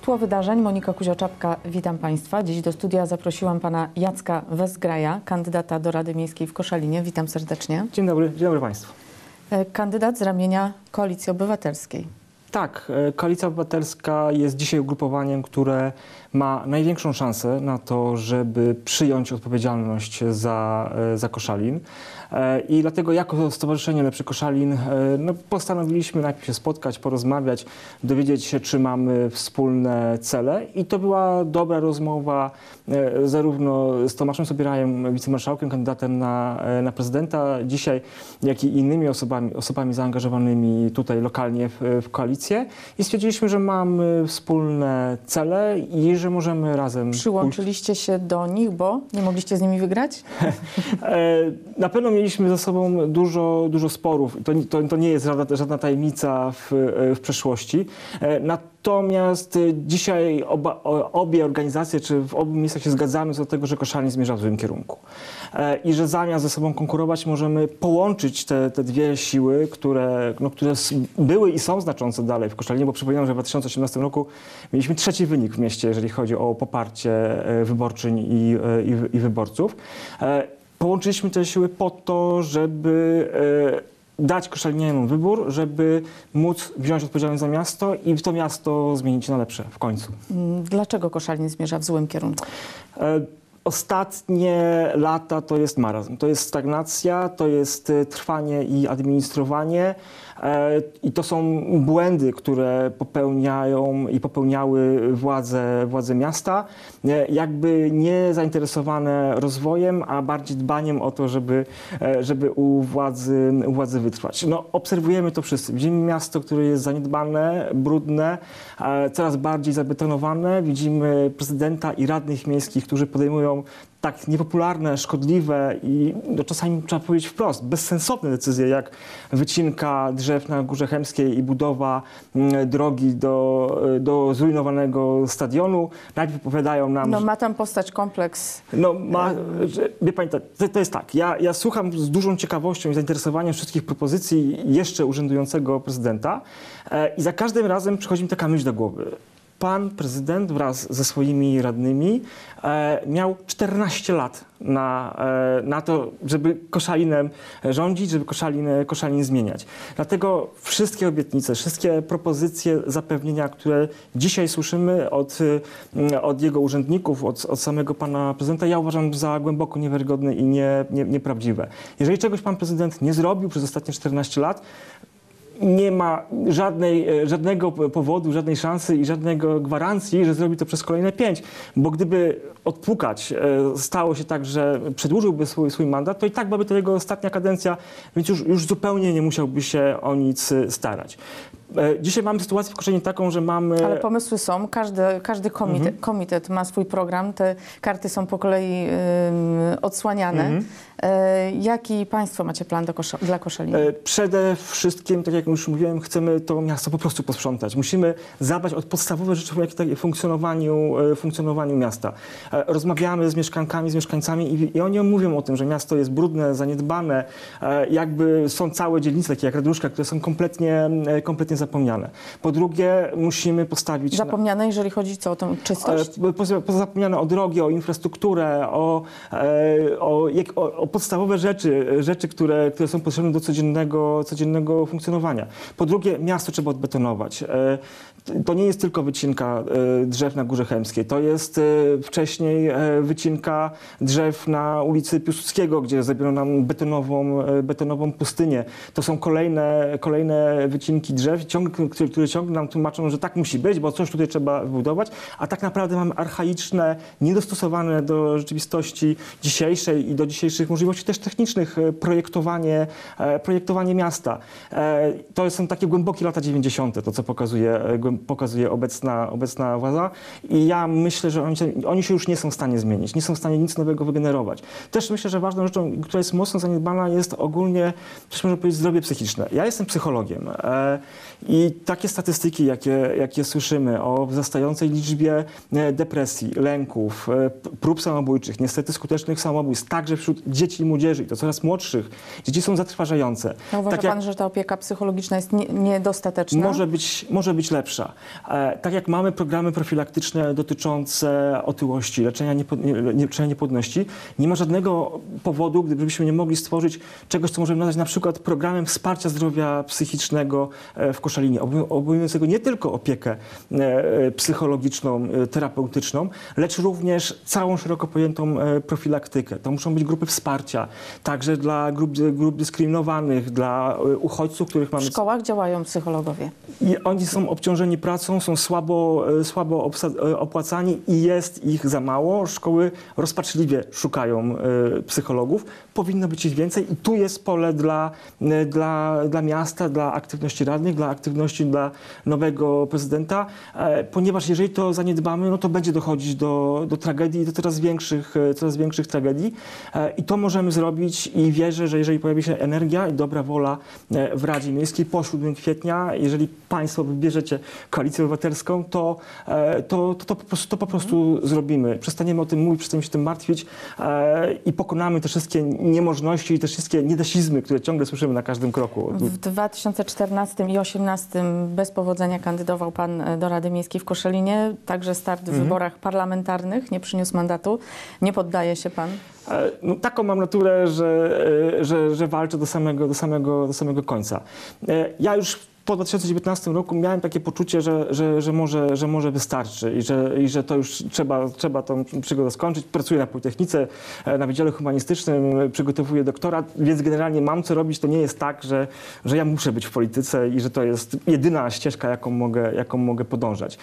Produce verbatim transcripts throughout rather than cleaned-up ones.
Tło wydarzeń, Monika Kuzioczapka, witam Państwa. Dziś do studia zaprosiłam Pana Jacka Wezgraja, kandydata do Rady Miejskiej w Koszalinie. Witam serdecznie. Dzień dobry, dzień dobry Państwu. Kandydat z ramienia Koalicji Obywatelskiej. Tak, Koalicja Obywatelska jest dzisiaj ugrupowaniem, które ma największą szansę na to, żeby przyjąć odpowiedzialność za, za Koszalin. I dlatego jako Stowarzyszenie Lepszy Koszalin no, postanowiliśmy najpierw się spotkać, porozmawiać, dowiedzieć się, czy mamy wspólne cele. I to była dobra rozmowa zarówno z Tomaszem Sobierajem, wicemarszałkiem, kandydatem na, na prezydenta dzisiaj, jak i innymi osobami, osobami zaangażowanymi tutaj lokalnie w, w koalicję. I stwierdziliśmy, że mamy wspólne cele i że możemy razem... Przyłączyliście się do nich, bo nie mogliście z nimi wygrać? Na pewno mieliśmy ze sobą dużo, dużo sporów. To, to, to nie jest żadna, żadna tajemnica w, w przeszłości. Natomiast dzisiaj oba, obie organizacje, czy w obu miejscach się zgadzamy co do tego, że Koszalin zmierza w złym kierunku. I że zamiast ze sobą konkurować, możemy połączyć te, te dwie siły, które, no, które były i są znaczące dalej w Koszalinie, bo przypominam, że w dwa tysiące osiemnastym roku mieliśmy trzeci wynik w mieście, jeżeli chodzi o poparcie wyborczyń i, i, i wyborców. Połączyliśmy te siły po to, żeby dać koszalinianom wybór, żeby móc wziąć odpowiedzialność za miasto i to miasto zmienić na lepsze w końcu. Dlaczego Koszalin zmierza w złym kierunku? Ostatnie lata to jest marazm, to jest stagnacja, to jest trwanie i administrowanie i to są błędy, które popełniają i popełniały władze, władze miasta, jakby nie zainteresowane rozwojem, a bardziej dbaniem o to, żeby, żeby u władzy, u władzy wytrwać. No, obserwujemy to wszyscy. Widzimy miasto, które jest zaniedbane, brudne, coraz bardziej zabetonowane. Widzimy prezydenta i radnych miejskich, którzy podejmują tak niepopularne, szkodliwe i no, czasami trzeba powiedzieć wprost, bezsensowne decyzje, jak wycinka drzew na Górze Chemskiej i budowa m, drogi do, do zrujnowanego stadionu. Najpierw opowiadają nam... No ma tam powstać kompleks. No ma, że, wie pani, to, to jest tak, ja, ja słucham z dużą ciekawością i zainteresowaniem wszystkich propozycji jeszcze urzędującego prezydenta e, i za każdym razem przychodzi mi taka myśl do głowy. Pan prezydent wraz ze swoimi radnymi e, miał czternaście lat na, e, na to, żeby Koszalinem rządzić, żeby Koszalin, Koszalin zmieniać. Dlatego wszystkie obietnice, wszystkie propozycje, zapewnienia, które dzisiaj słyszymy od, od jego urzędników, od, od samego pana prezydenta, ja uważam za głęboko niewiarygodne i nie, nie, nieprawdziwe. Jeżeli czegoś pan prezydent nie zrobił przez ostatnie czternaście lat, nie ma żadnej, żadnego powodu, żadnej szansy i żadnego gwarancji, że zrobi to przez kolejne pięć. Bo gdyby odpukać stało się tak, że przedłużyłby swój, swój mandat, to i tak byłaby to jego ostatnia kadencja, więc już, już zupełnie nie musiałby się o nic starać. Dzisiaj mamy sytuację w Koszalinie taką, że mamy... Ale pomysły są, każdy, każdy komitet, mhm. komitet ma swój program, te karty są po kolei y, odsłaniane. Mhm. Y, jaki Państwo macie plan do Kosza dla Koszalina? Przede wszystkim, tak jak już mówiłem, chcemy to miasto po prostu posprzątać. Musimy zadbać o podstawowe rzeczy w funkcjonowaniu, funkcjonowaniu miasta. Rozmawiamy z mieszkankami, z mieszkańcami i, i oni mówią o tym, że miasto jest brudne, zaniedbane, jakby są całe dzielnice, takie jak Raduszka, które są kompletnie, kompletnie zapomniane. Po drugie, musimy postawić... Zapomniane, na... jeżeli chodzi co, o tę czystość? Zapomniane o drogi, o infrastrukturę, o, o, jak, o, o podstawowe rzeczy, rzeczy które, które są potrzebne do codziennego, codziennego funkcjonowania. Po drugie, miasto trzeba odbetonować. To nie jest tylko wycinka drzew na Górze Chemskiej. To jest wcześniej wycinka drzew na ulicy Piłsudskiego, gdzie zrobiono nam betonową, betonową pustynię. To są kolejne, kolejne wycinki drzew, ciąg, które, które ciągle nam tłumaczą, że tak musi być, bo coś tutaj trzeba wybudować, a tak naprawdę mamy archaiczne, niedostosowane do rzeczywistości dzisiejszej i do dzisiejszych możliwości też technicznych projektowanie, projektowanie miasta. To są takie głębokie lata dziewięćdziesiąte, to co pokazuje, pokazuje obecna, obecna władza i ja myślę, że oni, oni się już nie są w stanie zmienić, nie są w stanie nic nowego wygenerować. Też myślę, że ważną rzeczą, która jest mocno zaniedbana, jest ogólnie, coś można powiedzieć, zdrowie psychiczne. Ja jestem psychologiem I takie statystyki, jakie, jakie słyszymy o wzrastającej liczbie depresji, lęków, prób samobójczych, niestety skutecznych samobójstw, także wśród dzieci i młodzieży, i to coraz młodszych, dzieci są zatrważające. No uważa tak jak, pan, że ta opieka psychologiczna jest nie, niedostateczna? Może być, może być lepsza. E, tak jak mamy programy profilaktyczne dotyczące otyłości, leczenia, niepod, nie, leczenia niepłodności, nie ma żadnego powodu, gdybyśmy nie mogli stworzyć czegoś, co możemy nazwać na przykład programem wsparcia zdrowia psychicznego w Koszalinie, obejmującego nie tylko opiekę e, psychologiczną, e, terapeutyczną, lecz również całą szeroko pojętą e, profilaktykę. To muszą być grupy wsparcia, także dla grup, grup dyskryminowanych, dla e, uchodźców, których mamy... W szkołach działają psychologowie. I oni są obciążeni pracą, są słabo, słabo opłacani i jest ich za mało. Szkoły rozpaczliwie szukają y, psychologów. Powinno być ich więcej i tu jest pole dla, y, dla, dla miasta, dla aktywności radnych, dla aktywności dla nowego prezydenta, e, ponieważ jeżeli to zaniedbamy, no to będzie dochodzić do, do tragedii, do coraz większych, coraz większych tragedii e, i to możemy zrobić i wierzę, że jeżeli pojawi się energia i dobra wola w Radzie Miejskiej po siódmego kwietnia, jeżeli Państwo wybierzecie Koalicję Obywatelską, to, to, to, to, po, prostu, to po prostu zrobimy. Przestaniemy o tym mówić, przestaniemy się tym martwić e, i pokonamy te wszystkie niemożności i te wszystkie niedasizmy, które ciągle słyszymy na każdym kroku. W dwa tysiące czternastym i dwa tysiące osiemnastym bez powodzenia kandydował Pan do Rady Miejskiej w Koszalinie. Także start w mhm. wyborach parlamentarnych nie przyniósł mandatu. Nie poddaje się Pan? No, taką mam naturę, że, że, że walczę do samego, do, samego, do samego końca. Ja już po dwa tysiące dziewiętnastym roku miałem takie poczucie, że, że, że, może, że może wystarczy i że, i że to już trzeba, trzeba tą przygodę skończyć. Pracuję na Politechnice, na Wydziale Humanistycznym, przygotowuję doktorat, więc generalnie mam co robić. To nie jest tak, że, że ja muszę być w polityce i że to jest jedyna ścieżka, jaką mogę, jaką mogę podążać.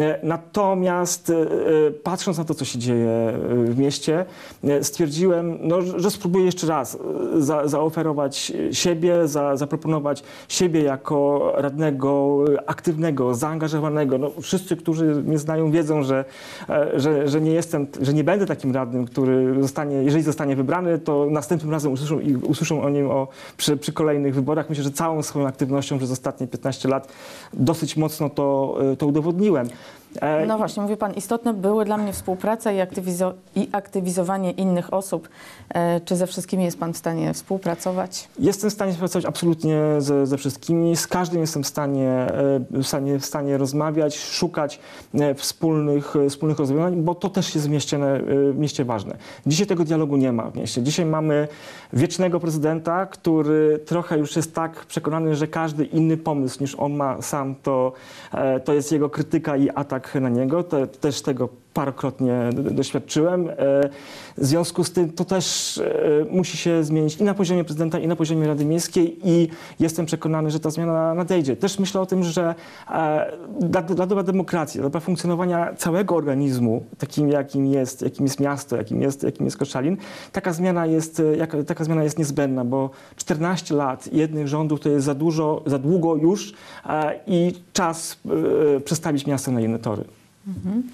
Natomiast patrząc na to, co się dzieje w mieście, stwierdziłem, no, że spróbuję jeszcze raz za, zaoferować siebie, za, zaproponować siebie jako radnego, aktywnego, zaangażowanego. No, wszyscy, którzy mnie znają, wiedzą, że, że, że nie jestem, że nie będę takim radnym, który zostanie, jeżeli zostanie wybrany, to następnym razem usłyszą, i usłyszą o nim o, przy, przy kolejnych wyborach. Myślę, że całą swoją aktywnością przez ostatnie piętnaście lat dosyć mocno to, to udowodniłem. No właśnie, mówi Pan, istotne były dla mnie współpraca i, aktywizo i aktywizowanie innych osób. E, czy ze wszystkimi jest Pan w stanie współpracować? Jestem w stanie współpracować absolutnie ze, ze wszystkimi. Z każdym jestem w stanie, e, w stanie, w stanie rozmawiać, szukać e, wspólnych, e, wspólnych rozwiązań, bo to też jest w mieście, e, w mieście ważne. Dzisiaj tego dialogu nie ma w mieście. Dzisiaj mamy wiecznego prezydenta, który trochę już jest tak przekonany, że każdy inny pomysł niż on ma sam, to, e, to jest jego krytyka i atak na niego. To, też tego parokrotnie doświadczyłem. W związku z tym to też musi się zmienić i na poziomie prezydenta, i na poziomie Rady Miejskiej i jestem przekonany, że ta zmiana nadejdzie. Też myślę o tym, że dla, dla dobra demokracji, dla dobra funkcjonowania całego organizmu, takim jakim jest, jakim jest miasto, jakim jest, jakim jest Koszalin, taka zmiana jest, taka zmiana jest niezbędna, bo czternaście lat jednych rządów to jest za dużo, za długo już i czas przestawić miasto na inne tory. Mhm.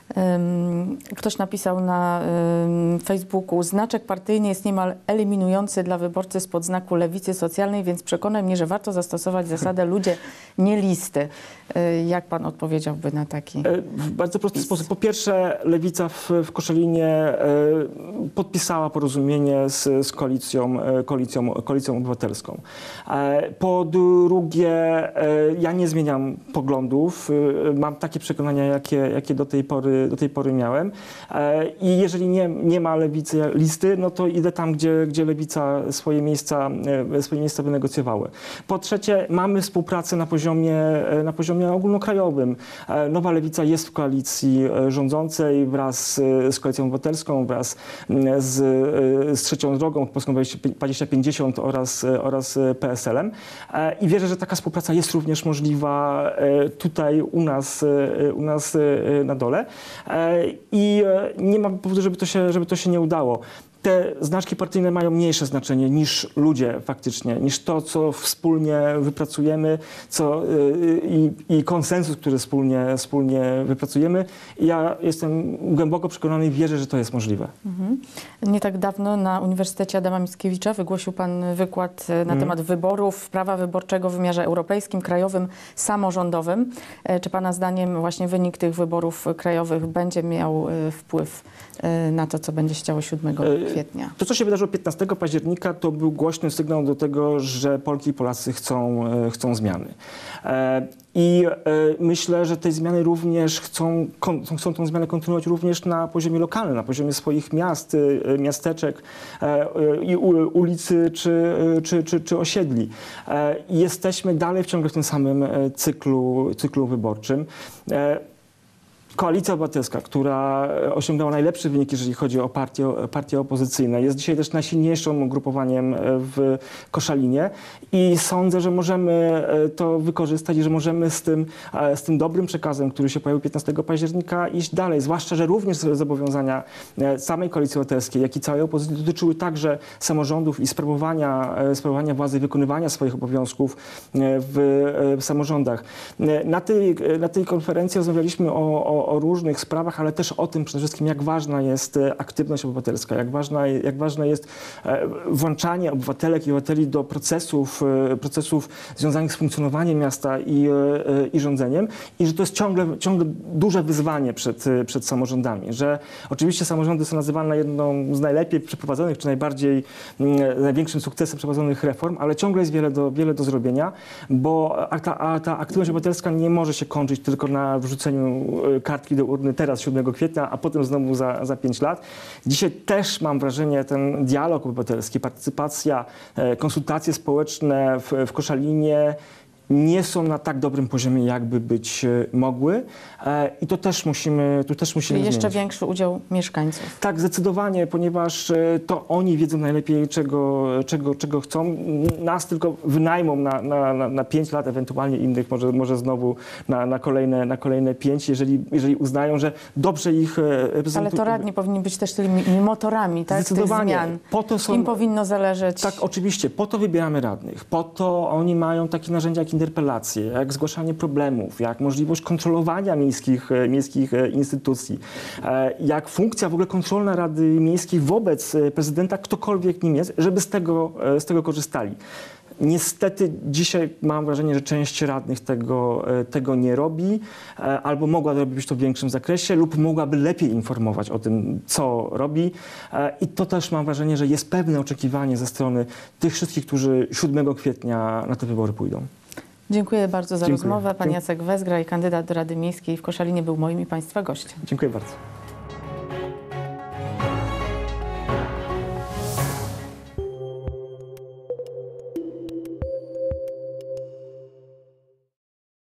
Ktoś napisał na Facebooku, znaczek partyjny jest niemal eliminujący dla wyborcy spod znaku lewicy socjalnej, więc przekonaj mnie, że warto zastosować zasadę ludzie, nie listy. Jak Pan odpowiedziałby na taki? W bardzo prosty sposób. Po pierwsze, lewica w, w Koszalinie podpisała porozumienie z, z koalicją, koalicją, koalicją obywatelską. Po drugie, ja nie zmieniam poglądów. Mam takie przekonania, jakie, jakie do tej pory do tej pory miałem. I jeżeli nie, nie ma lewicy listy, no to idę tam, gdzie, gdzie lewica swoje miejsca, swoje miejsca wynegocjowały. Po trzecie, mamy współpracę na poziomie, na poziomie ogólnokrajowym. Nowa Lewica jest w koalicji rządzącej wraz z Koalicją Obywatelską, wraz z, z Trzecią Drogą, Polską dwadzieścia pięćdziesiąt oraz, oraz P S L em. I wierzę, że taka współpraca jest również możliwa tutaj u nas, u nas na dole. I nie ma powodu, żeby to się, żeby to się nie udało. te znaczki partyjne mają mniejsze znaczenie niż ludzie faktycznie, niż to, co wspólnie wypracujemy, co, i, i konsensus, który wspólnie, wspólnie wypracujemy. I ja jestem głęboko przekonany i wierzę, że to jest możliwe. Mhm. Nie tak dawno na Uniwersytecie Adama Mickiewicza wygłosił pan wykład na Mhm. temat wyborów, prawa wyborczego w wymiarze europejskim, krajowym, samorządowym. Czy pana zdaniem właśnie wynik tych wyborów krajowych będzie miał wpływ na to, co będzie się działo siódmego kwietnia? To, co się wydarzyło piętnastego października, to był głośny sygnał do tego, że Polki i Polacy chcą, chcą zmiany. I myślę, że te zmiany również chcą, chcą tą zmianę kontynuować również na poziomie lokalnym, na poziomie swoich miast, miasteczek, i ulicy czy, czy, czy, czy osiedli. I jesteśmy dalej ciągle w tym samym cyklu, cyklu wyborczym. Koalicja Obywatelska, która osiągnęła najlepsze wyniki, jeżeli chodzi o partie, partie opozycyjne, jest dzisiaj też najsilniejszym ugrupowaniem w Koszalinie i sądzę, że możemy to wykorzystać i że możemy z tym, z tym dobrym przekazem, który się pojawił piętnastego października, iść dalej. Zwłaszcza, że również zobowiązania samej Koalicji Obywatelskiej, jak i całej opozycji dotyczyły także samorządów i sprawowania, sprawowania władzy, wykonywania swoich obowiązków w, w samorządach. Na tej, na tej konferencji rozmawialiśmy o, o o różnych sprawach, ale też o tym przede wszystkim, jak ważna jest aktywność obywatelska, jak, ważna, jak ważne jest włączanie obywatelek i obywateli do procesów, procesów związanych z funkcjonowaniem miasta i, i rządzeniem i że to jest ciągle, ciągle duże wyzwanie przed, przed samorządami, że oczywiście samorządy są nazywane jedną z najlepiej przeprowadzonych, czy najbardziej, największym sukcesem przeprowadzonych reform, ale ciągle jest wiele do, wiele do zrobienia, bo ta, a ta aktywność obywatelska nie może się kończyć tylko na wrzuceniu kartki do urny teraz, siódmego kwietnia, a potem znowu za, za pięć lat. Dzisiaj też mam wrażenie, ten dialog obywatelski, partycypacja, konsultacje społeczne w, w Koszalinie nie są na tak dobrym poziomie, jakby być mogły. I to też musimy, to też musimy Czyli jeszcze zmienić. większy udział mieszkańców. Tak, zdecydowanie, ponieważ to oni wiedzą najlepiej, czego, czego, czego chcą. Nas tylko wynajmą na, na, na, na pięć lat, ewentualnie innych może, może znowu na, na, kolejne, na kolejne pięć, jeżeli, jeżeli uznają, że dobrze ich reprezentują. Ale to radni powinni być też tymi motorami, tak, tych Zdecydowanie. zmian. Po to są, Im powinno zależeć. Tak, oczywiście. Po to wybieramy radnych. Po to oni mają takie narzędzia jak interpelacje, jak zgłaszanie problemów, jak możliwość kontrolowania miejskich, miejskich instytucji, jak funkcja w ogóle kontrolna Rady Miejskiej wobec prezydenta, ktokolwiek nim jest, żeby z tego, z tego korzystali. Niestety dzisiaj mam wrażenie, że część radnych tego, tego nie robi, albo mogłaby robić to w większym zakresie, lub mogłaby lepiej informować o tym, co robi. I to też mam wrażenie, że jest pewne oczekiwanie ze strony tych wszystkich, którzy siódmego kwietnia na te wybory pójdą. Dziękuję bardzo za Dziękuję. rozmowę. Pan Jacek Wezgraj, kandydat do Rady Miejskiej w Koszalinie, był moim i Państwa gościem. Dziękuję bardzo.